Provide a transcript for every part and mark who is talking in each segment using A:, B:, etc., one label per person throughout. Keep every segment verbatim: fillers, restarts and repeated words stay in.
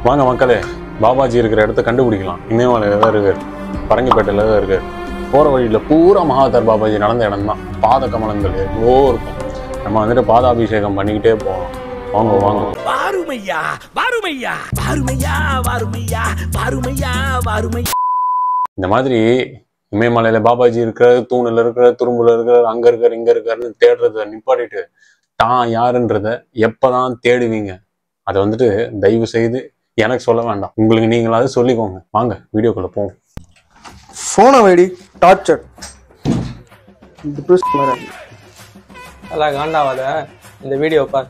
A: வாங்க மக்களே, பாபாஜி இருக்கிற இடத்த கண்டுபிடிக்கலாம். இமயமலையில தான் இருக்காரு, பரங்கிப்பேட்டையில தான் இருக்காரு. போற வழியில பூரா மகாவதார் பாபாஜி நடந்த இடம் தான். பாத கமலங்கள் எவ்வளோ இருக்கும். நம்ம வந்துட்டு பாதாபிஷேகம் பண்ணிக்கிட்டே போகலாம். வாங்க வாங்க.
B: வாருமையா வாருமையா வாருமையா வாருமையா வாருமையா வாருமையா.
A: இந்த மாதிரி இமயமலையில பாபாஜி இருக்கிற, தூணுல இருக்கிற, துரும்புல இருக்கிற, அங்க இருக்காரு இங்க இருக்காருன்னு தேடுறத நிப்பாட்டிட்டு தான் யாருன்றத எப்பதான் தேடுவீங்க? அதை வந்துட்டு தயவு செய்து எனக்கு சொல்ல வேண்டாம், உங்களுக்கு நீங்களாவது சொல்லிக்கோங்க. வாங்க வீடியோக்குள்ள போவோம்.
C: ஃபோனை வைடி டார்ச்சர்.
D: அதான் காண்டாவாத இந்த வீடியோ பார்.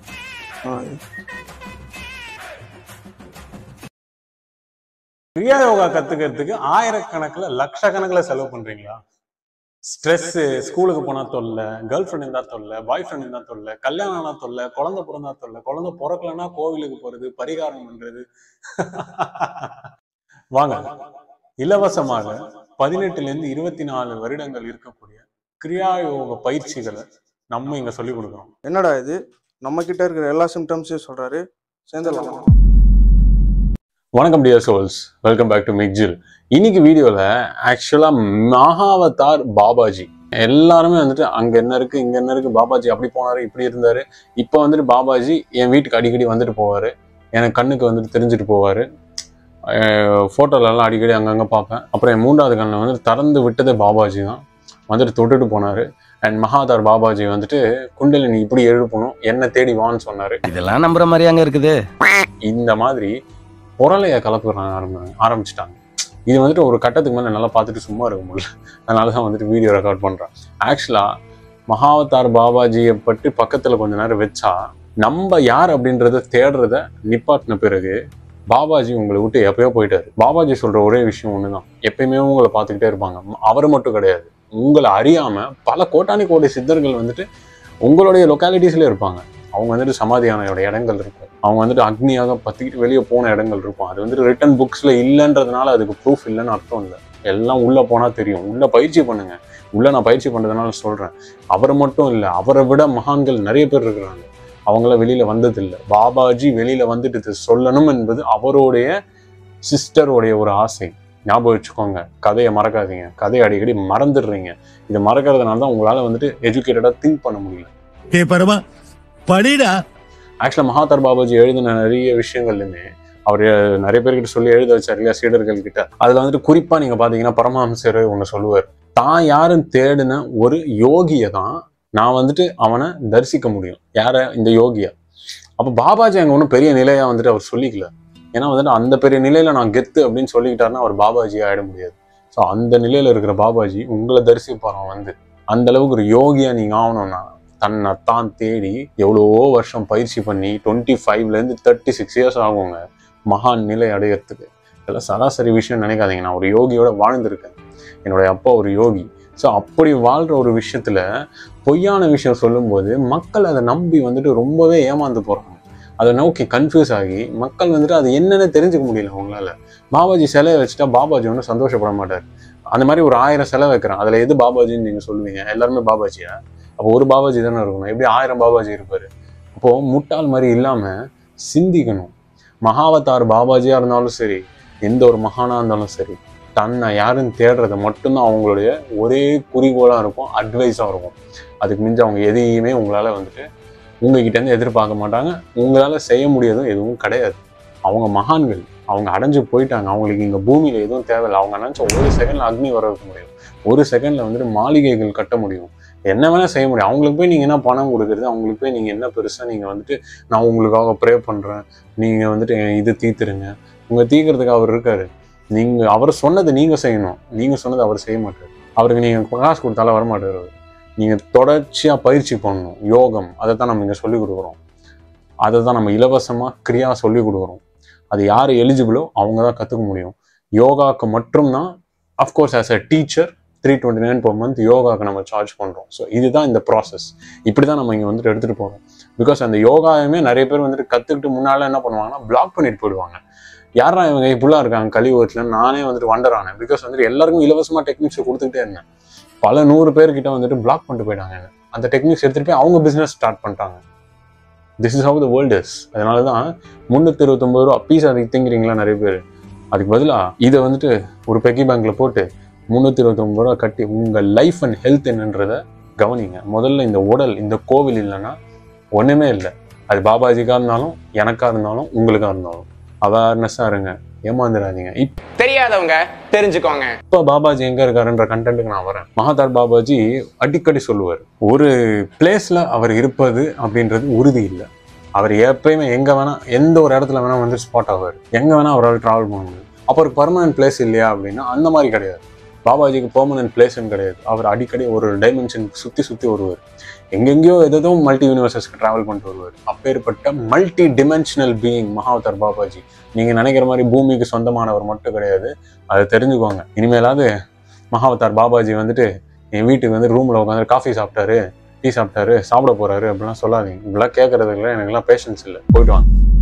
A: கிரியா யோகா கத்துக்கிறதுக்கு ஆயிரக்கணக்கில் லட்சக்கணக்கில் செலவு பண்றீங்களா? ஸ்ட்ரெஸ், ஸ்கூலுக்கு போனா தொல்லை, கேர்ள் ஃப்ரெண்ட் இருந்தா தொல்லை, பாய் ஃப்ரெண்ட் இருந்தா தொல்லை, கல்யாணம் ஆனா தொல்லை, குழந்தை பிறந்தா தொல்லை, குழந்தை பிறக்கலன்னா கோவிலுக்கு போறது, பரிகாரம் பண்றது. வாங்க, இலவசமாக பதினெட்டுல இருந்து இருபத்தி நாலு வருடங்கள் இருக்கக்கூடிய கிரியா யோக பயிற்சிகளை நம்ம இங்க சொல்லி கொடுக்குறோம்.
C: என்னடா இது, நம்ம கிட்ட இருக்கிற எல்லா சிம்டம்ஸையும் சொல்றாரு, சேர்ந்துடலாமா?
A: வணக்கம் dear souls, welcome back to மிக்ஜில். இன்னைக்கு வீடியோல ஆக்சுவலா மகாவதார் பாபாஜி எல்லாருமே வந்துட்டு அங்க என்ன இருக்கு இங்க என்ன இருக்கு, பாபாஜி அப்படி போனாரு இப்படி இருந்தாரு. இப்போ வந்துட்டு பாபாஜி என் வீட்டுக்கு அடிக்கடி வந்துட்டு போவாரு, எனக்கு கண்ணுக்கு வந்துட்டு தெரிஞ்சுட்டு போவாரு, ஃபோட்டோலெல்லாம் அடிக்கடி அங்கங்கே பார்ப்பேன். அப்புறம் என் மூன்றாவது கண்ணில் வந்துட்டு திறந்து விட்டதே பாபாஜி தான், வந்துட்டு தொட்டுட்டு போனாரு. அண்ட் மகாவதார் பாபாஜி வந்துட்டு குண்டலினி இப்படி எழுப்பணும், என்ன தேடி வான்னு சொன்னாரு.
B: இதெல்லாம் நம்புற மாதிரி அங்க இருக்குது.
A: இந்த மாதிரி பொருளைய கலப்பு ஆரம்பி ஆரம்பிச்சிட்டாங்க. இது வந்துட்டு ஒரு கட்டத்துக்கு மேலே நல்லா பார்த்துட்டு சும்மா இருக்க முடியல, அதனால தான் வந்துட்டு வீடியோ ரெக்கார்ட் பண்ணுறேன். ஆக்சுவலாக மகாவதார் பாபாஜியை பற்றி பக்கத்தில் கொஞ்ச நேரம் வச்சா நம்ம யார் அப்படின்றத தேடுறத நிப்பாட்டின பிறகு பாபாஜி உங்களை விட்டு எப்பயோ போயிட்டாரு. பாபாஜி சொல்ற ஒரே விஷயம் ஒண்ணுதான், எப்பயுமே உங்களை பார்த்துக்கிட்டே இருப்பாங்க. அவர் மட்டும் கிடையாது, உங்களை அறியாம பல கோட்டானி கோடி சித்தர்கள் வந்துட்டு உங்களுடைய லொக்காலிட்டிஸ்ல இருப்பாங்க. அவங்க வந்துட்டு சமாதியான இடங்கள் இருக்கும், அவங்க வந்துட்டு அக்னியாக பத்திக்கிட்டு வெளியே போன இடங்கள் இருக்கும். அது வந்துட்டு ரிட்டன் புக்ஸ்ல இல்லைன்றதுனால அதுக்கு ப்ரூஃப் இல்லைன்னு அர்த்தம் இல்லை. எல்லாம் உள்ள போனா தெரியும். உள்ள பயிற்சி பண்ணுங்க. உள்ள நான் பயிற்சி பண்றதுனால சொல்றேன், அவரை மட்டும் இல்லை, அவரை விட மகான்கள் நிறைய பேர் இருக்கிறாங்க. அவங்கள வெளியில வந்தது இல்லை. பாபாஜி வெளியில வந்துட்டு சொல்லணும் என்பது அவருடைய சிஸ்டருடைய ஒரு ஆசை. ஞாபகம் வச்சுக்கோங்க, கதையை மறக்காதீங்க. கதையை அடிக்கடி மறந்துடுறீங்க. இதை மறக்கிறதுனால தான் உங்களால வந்துட்டு எஜுகேட்டடா திங்க் பண்ண முடியல. ஆக்சுவலா மகாவதார் பாபாஜி எழுதின நிறைய விஷயங்கள்லுமே அவர் நிறைய பேர்கிட்ட சொல்லி எழுத வச்சார் இல்லையா, சீடர்கள் கிட்ட. அதுல வந்துட்டு குறிப்பா நீங்க பாத்தீங்கன்னா பரமஹம்சர் ஒண்ணு சொல்லுவார், தான் யாருன்னு தேடின ஒரு யோகியை தான் நான் வந்துட்டு அவனை தரிசிக்க முடியும். யார? இந்த யோகியா. அப்ப பாபாஜி அங்க ஒன்றும் பெரிய நிலையா வந்துட்டு அவர் சொல்லிக்கல. ஏன்னா வந்துட்டு அந்த பெரிய நிலையில நான் கெத்து அப்படின்னு சொல்லிக்கிட்டாருன்னா அவர் பாபாஜி ஆயிட முடியாது. ஸோ அந்த நிலையில இருக்கிற பாபாஜி உங்களை தரிசிப்பாரான் வந்து. அந்த அளவுக்கு ஒரு யோகியா நீங்க ஆகணும்னா தன்னை தான் தேடி எவ்வளவோ வருஷம் பயிற்சி பண்ணி டுவெண்ட்டி ஃபைவ்ல இருந்து தேர்ட்டி சிக்ஸ் இயர்ஸ் ஆகுங்க மகான் நிலை அடையிறதுக்கு. இதெல்லாம் சராசரி விஷயம் நினைக்காதீங்க. நான் ஒரு யோகியோட வாழ்ந்திருக்கேன், என்னுடைய அப்பா ஒரு யோகி. ஸோ அப்படி வாழ்ற ஒரு விஷயத்துல பொய்யான விஷயம் சொல்லும்போது மக்கள் அதை நம்பி வந்துட்டு ரொம்பவே ஏமாந்து போறாங்க. அதை நோக்கி கன்ஃபியூஸ் ஆகி மக்கள் வந்துட்டு அது என்னன்னு தெரிஞ்சுக்க முடியல அவங்களால. பாபாஜி சிலை வச்சுட்டா பாபாஜி ஒன்றும் சந்தோஷப்பட மாட்டார். அந்த மாதிரி ஒரு ஆயிரம் சிலை வைக்கிறேன், அதுல எது பாபாஜின்னு நீங்க சொல்லுவீங்க? எல்லாருமே பாபாஜியா? அப்போ ஒரு பாபாஜி தானே இருக்கணும், எப்படி ஆயிரம் பாபாஜி இருப்பாரு? அப்போ முட்டாள் மாதிரி இல்லாம சிந்திக்கணும். மகாவதார் பாபாஜியா இருந்தாலும் சரி, எந்த ஒரு மகானா இருந்தாலும் சரி, தன்னை யாருன்னு தேடுறத மட்டும்தான் அவங்களுடைய ஒரே குறிக்கோளா இருக்கும், அட்வைஸா இருக்கும். அதுக்கு மிஞ்சி அவங்க எதையுமே உங்களால வந்துட்டு உங்ககிட்ட இருந்து எதிர்பார்க்க மாட்டாங்க. உங்களால செய்ய முடியாதும் எதுவும் கிடையாது. அவங்க மகான்கள், அவங்க அடைஞ்சு போயிட்டாங்க. அவங்களுக்கு இங்க பூமியில எதுவும் தேவையில்லை. அவங்க நினைச்ச ஒரு செகண்ட்ல அக்னி வர வைக்க முடியும், ஒரு செகண்ட்ல வந்துட்டு மாளிகைகள் கட்ட முடியும், என்ன வேணா செய்ய முடியும். அவங்களுக்கு போய் நீங்க என்ன பணம் கொடுக்குறது? அவங்களுக்கு போய் நீங்க என்ன பெருசா நீங்க வந்துட்டு நான் உங்களுக்காக ப்ரே பண்றேன், நீங்க வந்துட்டு இது தீத்துருங்க, உங்க தீக்கிறதுக்கு அவர் இருக்காரு. நீங்க அவர் சொன்னதை நீங்க செய்யணும், நீங்க சொன்னதை அவர் செய்ய மாட்டார். அவருக்கு நீங்க காசு கொடுத்தாலும் வரமாட்டார் அவர். நீங்க தொடர்ச்சியா பயிற்சி பண்ணணும். யோகம், அதை தான் நம்ம இங்க சொல்லி கொடுக்குறோம். அதை தான் நம்ம இலவசமா கிரியா சொல்லி கொடுக்குறோம். அது யார் எலிஜிபிளோ அவங்க தான் கத்துக்க முடியும். யோகாவுக்கு மட்டும்தான் of course as a teacher three twenty nine per month யோகாவுக்கு நம்ம சார்ஜ் பண்ணுறோம். ஸோ இதுதான் இந்த ப்ராசஸ். இப்படி தான் நம்ம இங்கே வந்துட்டு எடுத்துகிட்டு போகிறோம். பிகாஸ் அந்த யோகாவுமே நிறைய பேர் வந்துட்டு கற்றுக்கிட்டு முன்னால் என்ன பண்ணுவாங்கன்னா பிளாக் பண்ணிட்டு போயிடுவாங்க. யாரா இவங்க இப்படிலாம் இருக்காங்க கலியுகத்தில், நானே வந்துட்டு வண்டர் ஆனேன். பிகாஸ் வந்துட்டு எல்லாருக்கும் இலவசமாக டெக்னிக்ஸை கொடுத்துக்கிட்டே இருந்தேன். பல நூறு பேர்கிட்ட வந்துட்டு பிளாக் பண்ணிட்டு போயிட்டாங்க. அந்த டெக்னிக்ஸ் எடுத்துகிட்டு போய் அவங்க பிஸ்னஸ் ஸ்டார்ட் பண்ணிட்டாங்க. This is how the world is. அதனால தான் முந்நூற்றி இருபத்தொம்பது ரூபா பீஸ் அதுக்கு திங்கிறீங்களா நிறைய பேர். அதுக்கு பதிலாக இதை வந்துட்டு ஒரு பெக்கி பேங்க்கில் போட்டு முந்நூற்றி இருபத்தொம்பது ரூபா கட்டி உங்கள் லைஃப் அண்ட் ஹெல்த் என்னன்றதை கவனிங்க. முதல்ல இந்த உடல், இந்த கோவில் இல்லைன்னா ஒன்றுமே இல்லை. அது பாபாஜிக்காக இருந்தாலும் எனக்காக இருந்தாலும் உங்களுக்காக இருந்தாலும் அவேர்னஸாக இருங்க, ஏமாந்துடாதீங்க. இப்போ
E: தெரியாதவங்க தெரிஞ்சுக்கோங்க.
A: இப்போ பாபாஜி எங்கே இருக்காருன்ற கண்டென்ட்டுக்கு நான் வரேன். மகாதார் பாபாஜி அடிக்கடி சொல்லுவார், ஒரு பிளேஸில் அவர் இருப்பது அப்படின்றது உறுதி இல்லை. அவர் எப்பயுமே எங்கே வேணால் எந்த ஒரு இடத்துல வேணால் வந்து ஸ்பாட் ஆவார், எங்கே வேணால் அவரால் ட்ராவல் பண்ண முடியும். அப்போ ஒரு பர்மனன்ட் பிளேஸ் இல்லையா அப்படின்னா அந்த மாதிரி கிடையாது. பாபாஜிக்கு பெர்மனன்ட் பிளேஸ்ன்னு கிடையாது. அவர் அடிக்கடி ஒரு டைமென்ஷனுக்கு சுற்றி சுற்றி வருவார். எங்கெங்கேயோ எதோ மல்டி யூனிவர்சஸ்க்கு ட்ராவல் பண்ணிட்டு வருவார். அப்பேற்பட்ட multi dimensional being Mahavatar Babaji. நீங்கள் நினைக்கிற மாதிரி பூமிக்கு சொந்தமானவர் மட்டும் கிடையாது, அதை தெரிஞ்சுக்கோங்க. இனிமேலாவது மகாவதார் பாபாஜி வந்துட்டு என் வீட்டுக்கு வந்து ரூமில் உட்காந்து காஃபி சாப்பிட்டாரு, டீ சாப்பிட்டாரு, சாப்பிட போகிறாரு அப்படிலாம் சொல்லாதீங்க. இப்படிலாம் கேட்கறதுக்குலாம் எனக்குலாம் பேஷன்ஸ் இல்லை. போயிட்டு வாங்க.